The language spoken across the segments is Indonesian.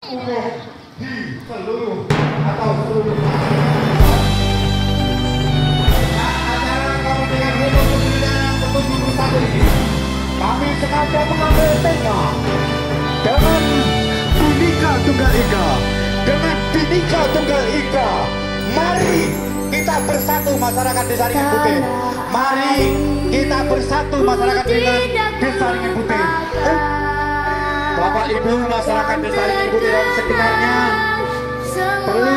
umum di seluruh atau seluruh acara kemerdekaan Republik Indonesia yang ke-71 ini kami sengaja mengambil tema dengan Bhinneka Tunggal Ika. Dengan Bhinneka Tunggal Ika, mari kita bersatu masyarakat Desa Ringin Putih. Mari kita bersatu masyarakat Desa Ringin Putih. Bapak Ibu masyarakat Desa Ringin Putih dan sekitarnya, perlu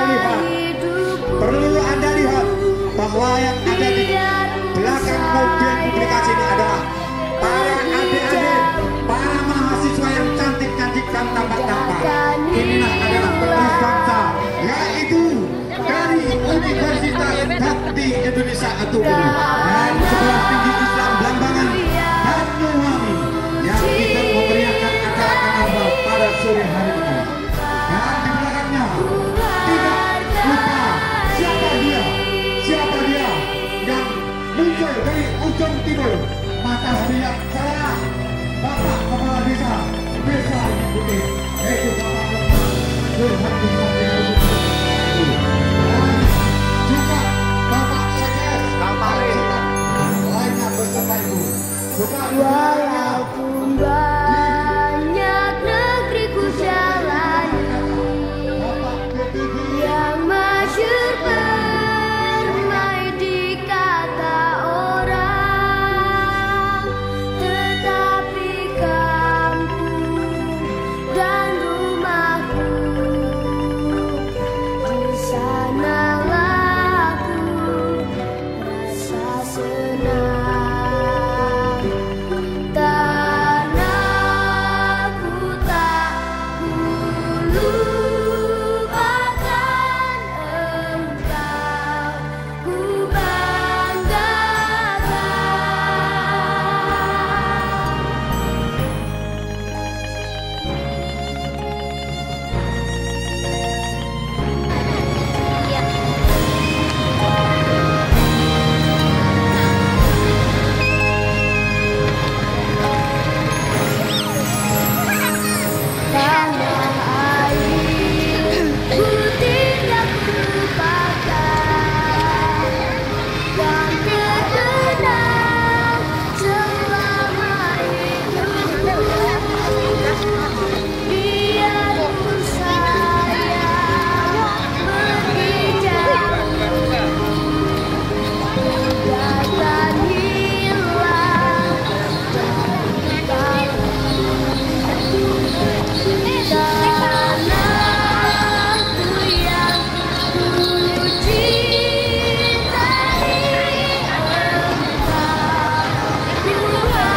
Anda lihat bahwa yang ada di belakang mobil publikasi ini adalah para adik-adik, para mahasiswa yang cantik-cantik dan tampan-tampan. Inilah adalah penerus bangsa, yaitu dari Universitas Bakti Indonesia Atubu dan Sekolah Tinggi Islam Blambangan Banyuwangi yang ikut memeriahkan acara karnaval pada sore hari ini. Dan di belakangnya tidak lupa siapa dia yang muncul dari ujung timur matahari yang cerah, Bapak Kepala Desa Ringin Putih, yaitu Bapak Nurhadi Satria dan juga Bapak Sekdes lainnya beserta Ibu. Walaupun banyak negeri ku jalani yang masyhur permai di kata orang, tetapi kampung dan rumahku di sanalah aku rasa senang. Tanahku tak lupakan engkau, ku banggakan. Tanah air ku tidak lupakan, dan terkenang selama hidupku. Biarpun saya pergi jauh, takkan hilang dari kalbu. Tanahku yang ku cintai, engkau ku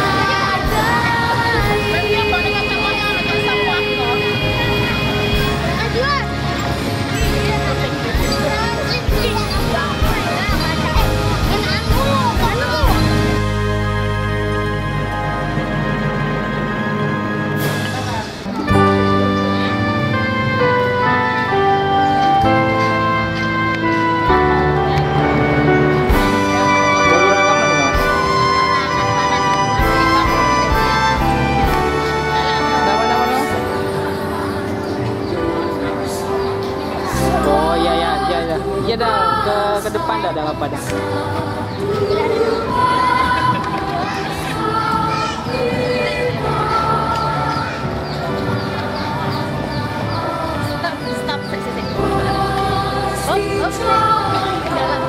Oh iya ya, iya dah ke depan dah apa dah. Stop. Jalan.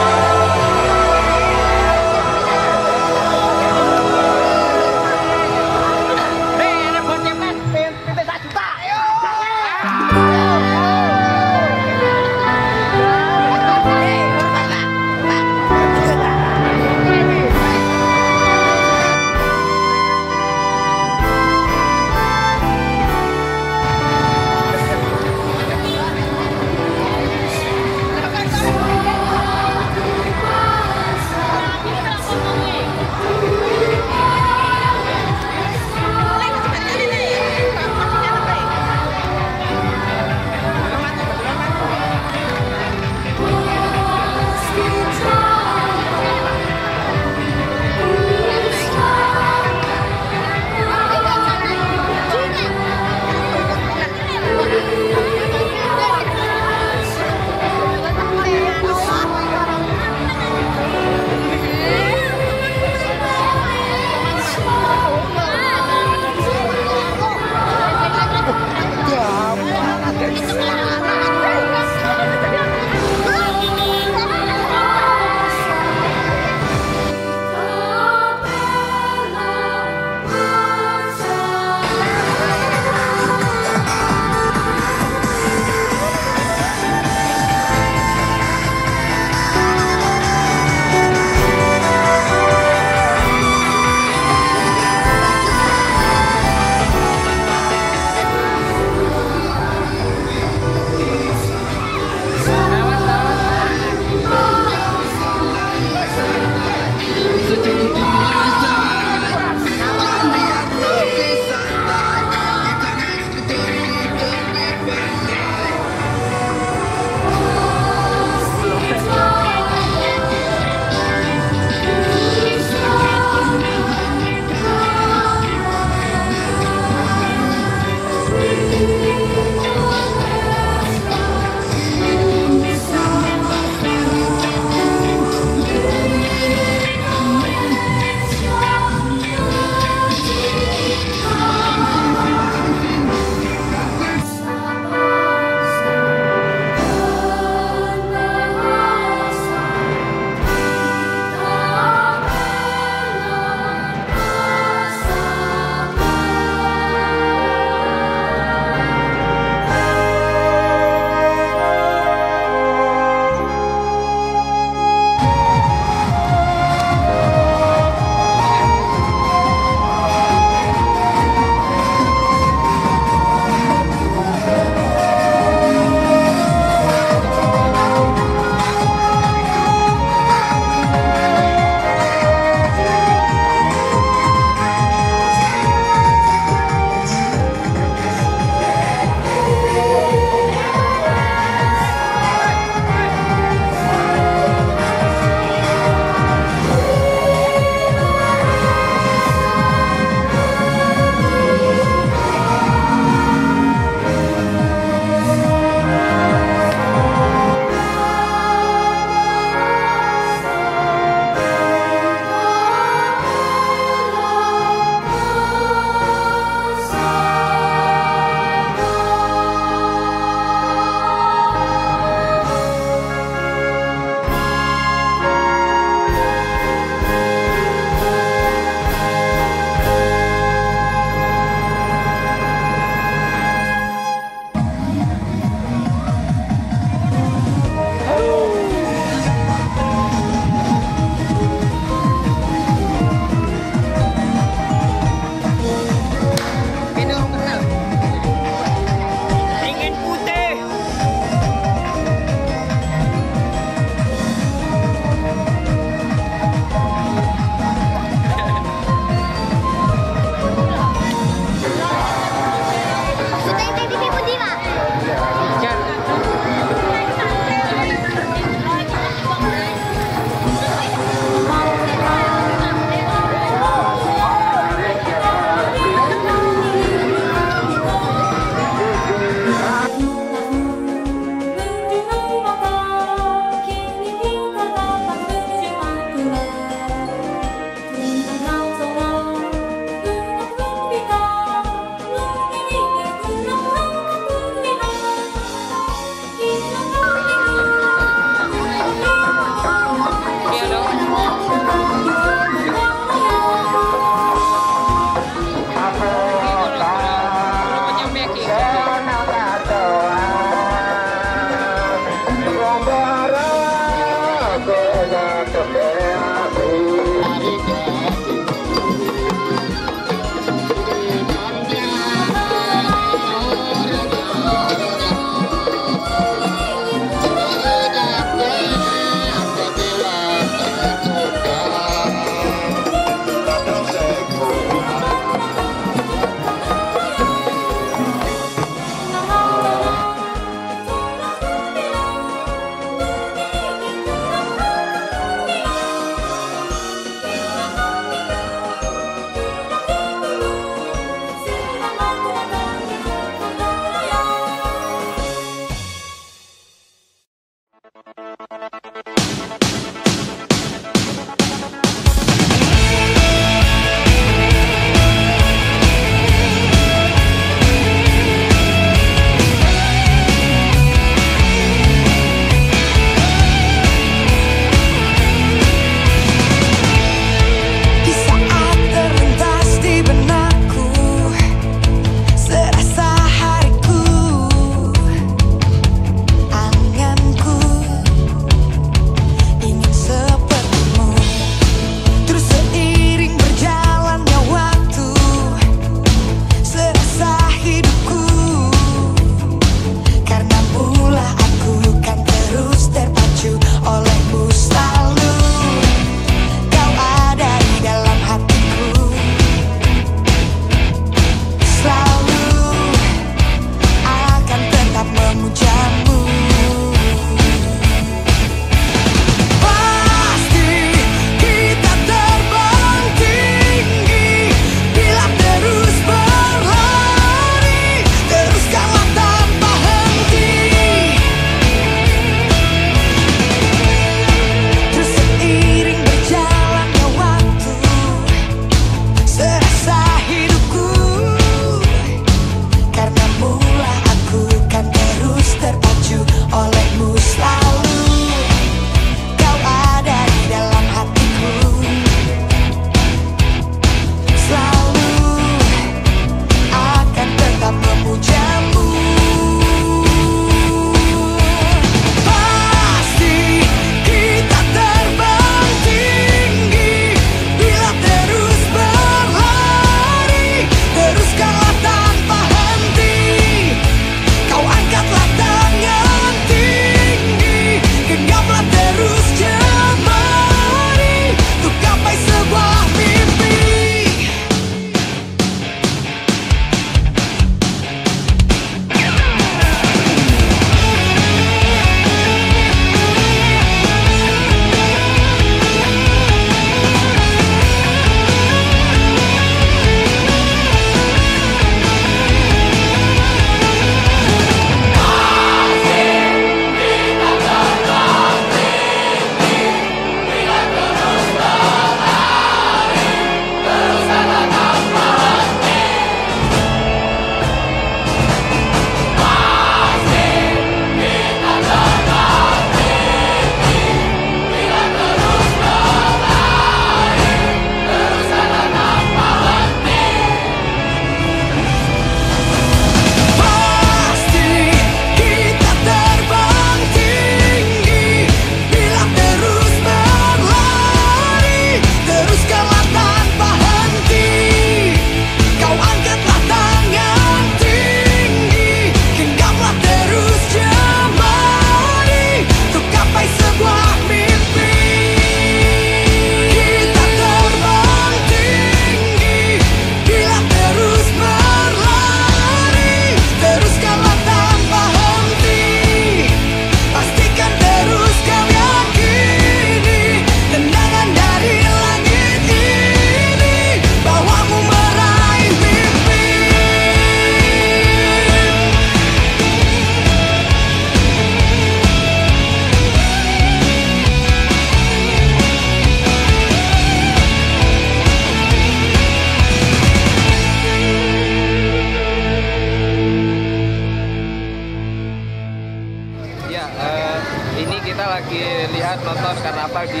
Ini kita lagi lihat nonton karnaval di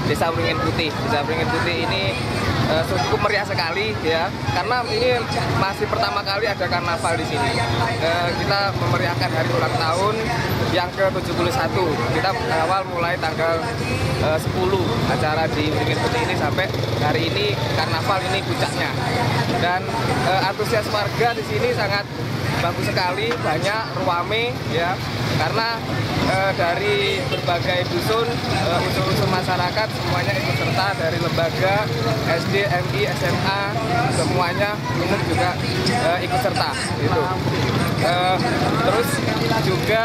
Desa Wringin Putih. Desa Wringin Putih ini cukup meriah sekali ya, karena ini masih pertama kali ada karnaval di sini. Kita memeriahkan hari ulang tahun yang ke-71. Kita awal mulai tanggal 10 acara di Wringin Putih ini sampai hari ini karnaval ini puncaknya. Dan antusias warga di sini sangat bagus sekali, banyak ruame ya, karena dari berbagai dusun, unsur-unsur masyarakat semuanya ikut serta, dari lembaga SD, MI, SMA, semuanya umum juga ikut serta gitu. Terus juga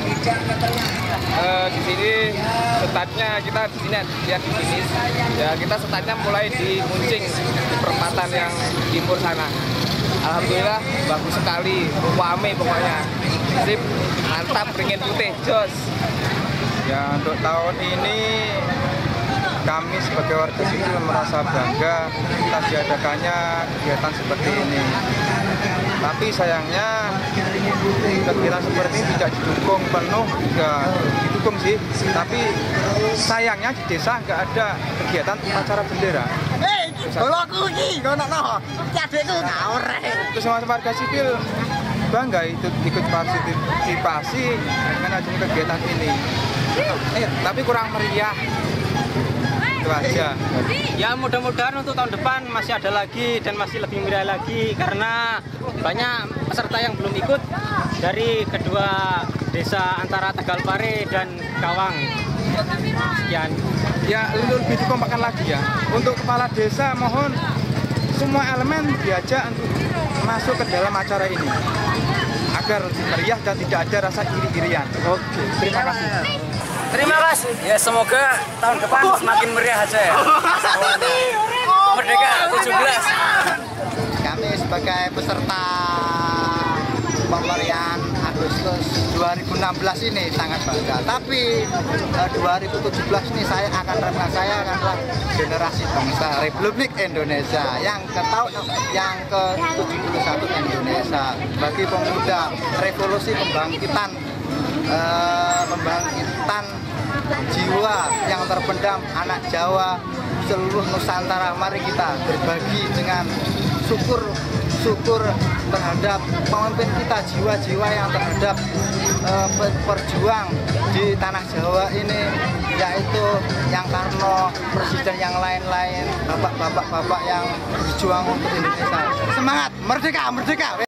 di sini setatnya, kita di sini lihat di sini ya, kita setatnya mulai di Muncing, di perempatan yang timur sana. Alhamdulillah bagus sekali, rame pokoknya. Sip, mantap, Wringin Putih, jos. Ya, untuk tahun ini kami sebagai warga sipil merasa bangga kita diadakannya kegiatan seperti ini. Tapi sayangnya kegiatan seperti ini tidak didukung penuh, ya didukung sih. Tapi sayangnya di desa nggak ada kegiatan upacara bendera. Kalau aku ini, kalau nak adikku ngawur. Terus sama warga sipil bangga ikut partisipasi dengan adanya kegiatan ini. Tapi kurang meriah. Itu aja. Ya mudah-mudahan untuk tahun depan masih ada lagi dan masih lebih meriah lagi, karena banyak peserta yang belum ikut dari kedua desa antara Tegalpare dan Kawang. Sekian. Ya lebih dikompakkan lagi ya. Untuk kepala desa mohon semua elemen diajak untuk masuk ke dalam acara ini agar meriah dan tidak ada rasa iri-irian. Oke, terima kasih. Terima kasih. Ya semoga tahun depan semakin meriah aja ya. Merdeka 17. Kami sebagai peserta pemeriahan Agustus 2016 ini sangat bangga. Tapi 2017 ini saya adalah generasi bangsa Republik Indonesia yang ke-71 Indonesia. Bagi pemuda, revolusi pembangkitan jiwa yang terpendam anak Jawa seluruh Nusantara. Mari kita berbagi dengan syukur terhadap pemimpin kita, jiwa-jiwa yang terhadap perjuang di tanah Jawa ini, yaitu yang Karno, presiden yang lain-lain, bapak-bapak yang berjuang untuk Indonesia. Semangat, merdeka, merdeka!